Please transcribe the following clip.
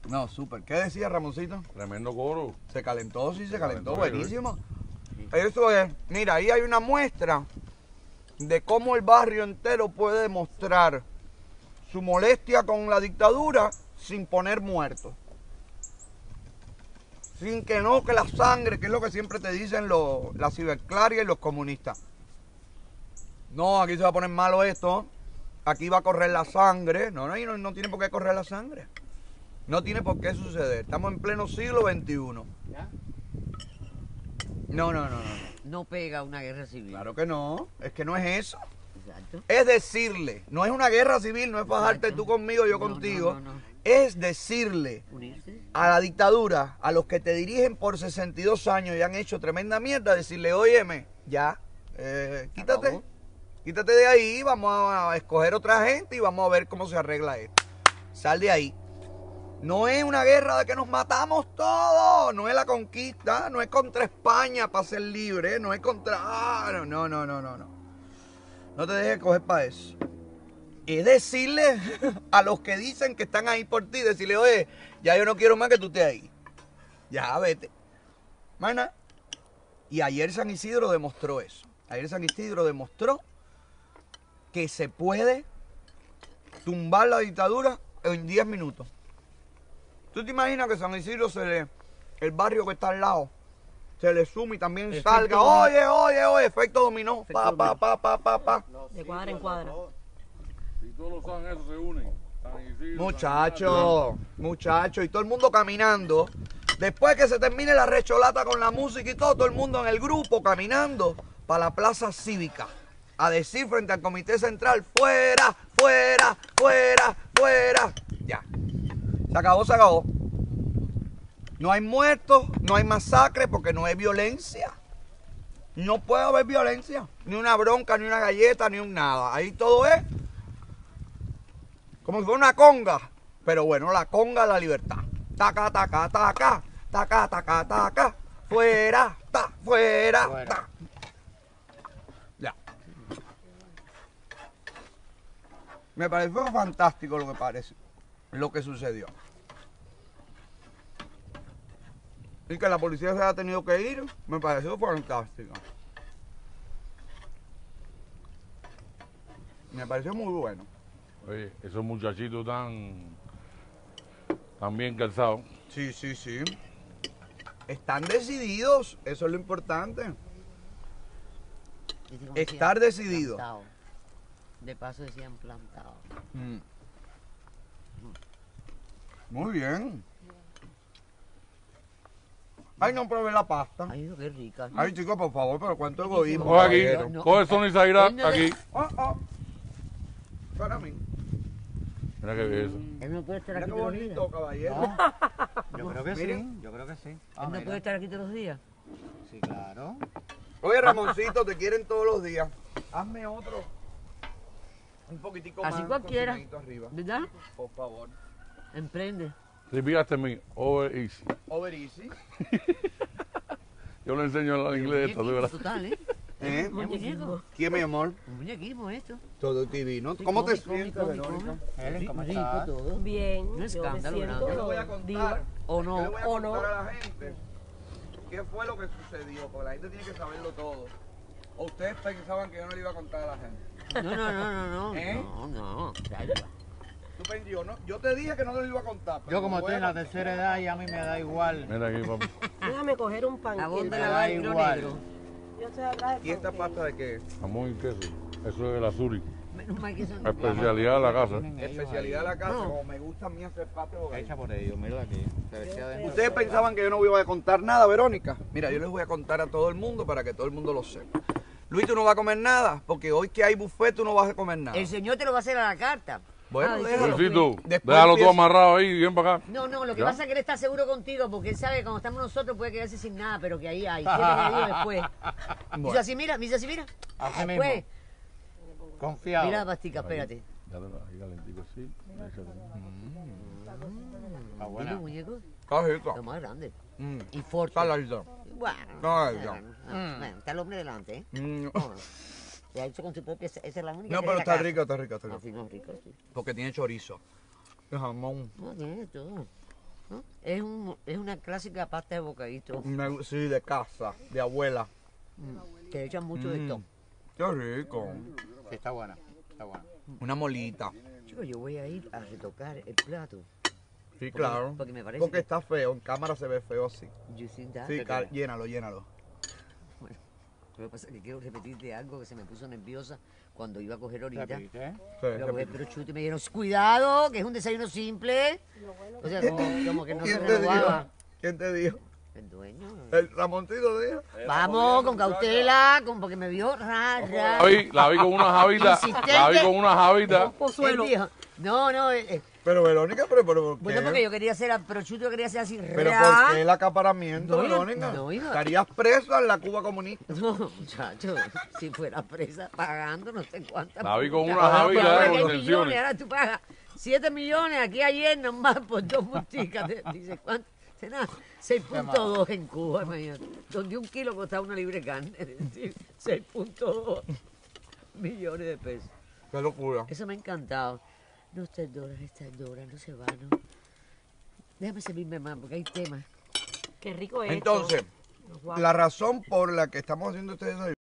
No, súper. ¿Qué decía Ramoncito? Tremendo coro. Se calentó, sí, se calentó. calentó, Buenísimo. Eso es. Mira, ahí hay una muestra de cómo el barrio entero puede demostrar su molestia con la dictadura sin poner muertos. Sin que no, que la sangre, que es lo que siempre te dicen la ciberclaria y los comunistas. No, aquí se va a poner malo esto. Aquí va a correr la sangre. No, no tiene por qué correr la sangre. No tiene por qué suceder. Estamos en pleno siglo XXI. ¿Ya? No. No pega una guerra civil. Claro que no. Es que no es eso. Exacto. Es decirle, no es una guerra civil, no es bajarte tú conmigo, yo contigo. No. Es decirle Unirse. a la dictadura, a los que te dirigen por 62 años y han hecho tremenda mierda, decirle, óyeme, ya, quítate. Acabó. Quítate de ahí, vamos a escoger otra gente y vamos a ver cómo se arregla esto. Sal de ahí. No es una guerra de que nos matamos todos, no es la conquista, no es contra España para ser libre, no es contra... No. No te dejes coger para eso. Es decirle a los que dicen que están ahí por ti, decirle, oye, ya yo no quiero más que tú estés ahí. Ya, vete. Mana. Y ayer San Isidro demostró eso. Ayer San Isidro demostró que se puede tumbar la dictadura en 10 minutos. ¿Tú te imaginas que San Isidro el barrio que está al lado, se le suma y también Efecto salga? Oye, efecto dominó. Pa. De cuadra en cuadra. Si todos los saben eso, se unen. San Isidro, Muchachos, y todo el mundo caminando. Después que se termine la recholata con la música y todo el mundo en el grupo caminando para la plaza cívica. A decir frente al comité central, fuera. Ya. Se acabó. No hay muertos, no hay masacre porque no hay violencia. No puede haber violencia. Ni una bronca, ni una galleta, ni un nada. Ahí todo es como si fuera una conga. Pero bueno, la conga de la libertad. Taca. Fuera. Ta. Ya. Me pareció fantástico lo que sucedió. Y que la policía se haya tenido que ir, me pareció fantástico. Me pareció muy bueno. Oye, esos muchachitos están bien calzados. Sí. Están decididos, eso es lo importante. Estar decidido. Plantado. De paso decían plantado. Muy bien. Ay, no probé la pasta. Ay, qué rica. Ay, chicos, por favor, pero cuánto egoísmo. Coge aquí, caballero. No. coge Sony Zaira aquí. Para mí. Mira qué es eso. Él no puede estar Mira aquí qué todos los días. bonito, caballero. Yo creo que Mire. sí, yo creo que sí. Él no mira. puede estar aquí todos los días. Sí, claro. Oye, Ramoncito, te quieren todos los días. Hazme otro. Un poquitico más. Así cualquiera. cocinadito arriba. ¿Verdad? Por favor. Emprende. Repeat after me, over easy. Over easy. Yo le enseño el inglés esto, de verdad. Total, ¿eh? ¿Eh? Muñequito. ¿Quién, mi amor? Un muñequismo esto. Todo divino. Sí, ¿Cómo te come, sientes, come, Verónica? Helen, ¿cómo Rico estás? todo. Bien, Un yo me escándalo, siento Yo le voy a contar. diva. O Yo le no. voy a o contar no. a la gente qué fue lo que sucedió, porque la gente tiene que saberlo todo. ¿O ustedes pensaban que yo no le iba a contar a la gente? No. ¿Eh? No. Yo te dije que no te lo iba a contar. pero Yo como lo voy estoy a en la contar. tercera edad y a mí me da igual. Mira aquí, papi. Déjame coger un pan. Jabón de Me lavar da el igual. negro. Yo estoy atrás ¿Y del esta panqueque. pasta de qué? Jamón y queso. Eso es el azuri. Menos mal que son La especialidad de la casa. Tienen ellos Especialidad de ahí. la casa, No. como me gusta a mí hacer pasta de Hecha por ellos, mira aquí. Se decía de Ustedes pensaban que yo no iba a contar nada, Verónica. Mira, yo les voy a contar a todo el mundo para que todo el mundo lo sepa. Luis, tú no vas a comer nada, porque hoy que hay buffet tú no vas a comer nada. El señor te lo va a hacer a la carta. Bueno, dice déjalo. Luisito, Después déjalo todo empieza- amarrado ahí y ven para acá. No, lo que ¿Ya? pasa es que él está seguro contigo porque él sabe que cuando estamos nosotros puede quedarse sin nada, pero que ahí hay. Siempre que digo después. Bueno. Dice así, mira. Así Después, mismo. Confiado. mira la pastica, espérate. Dátelo ahí calentico, sí. Échale. Está Dile, buena. muñeco, Está rico. lo más grande. Mm. Y fuerte. Saladito. Bueno, Ay, bueno, está el hombre delante, ¿eh? Mm. Bueno, le ha hecho con su propia... Esa es la única No, que pero es la está casa. rico, está rico, está No, rico. sí, no, rico, sí. Porque tiene chorizo. Y jamón. No, tiene todo. ¿no? Es una clásica pasta de bocadito. Sí, de casa, de abuela. Que le echan mucho de esto. Qué rico. Sí, está buena. Está buena. Una molita. Chicos, yo voy a ir a retocar el plato. Sí, claro. porque me parece Porque que- está feo, en cámara se ve feo así. You think that? Sí, llénalo, llénalo. Bueno, lo que pasa es que quiero repetirte algo que se me puso nerviosa cuando iba a coger ahorita. Repite, ¿eh? Sí, Iba a coger repite. prosciutto y me dijeron, cuidado, que es un desayuno simple. O sea, como que no se ¿Quién te dijo? renovaba. ¿Quién te dijo? El dueño. El Ramoncito dijo. Vamos, con cautela, porque me vio rara. La vi con una javita. La vi con una javita. Él dijo, no, Pero Verónica, pero ¿por qué? bueno, porque yo quería hacer, prosciutto quería hacer así, Pero ¿por qué el acaparamiento, No, Verónica? no, hija. Estarías preso en la Cuba comunista. No, muchacho, si fuera presa pagando no sé cuántas. La vi con una multas. javita Ahora de que hay contenciones. millones, ahora tú pagas 7 millones aquí ayer nomás por 2 multicas. Dice, ¿cuánto? Dice, nada, 6.2 en Cuba, imagínate. Donde un kilo costaba una libre de carne, es decir, 6.2 millones de pesos. Qué locura. Eso me ha encantado. No, está Dora, no se va, ¿no? Déjame servirme más, porque hay temas. Qué rico es Entonces, esto. Guau. la razón por la que estamos haciendo este desayuno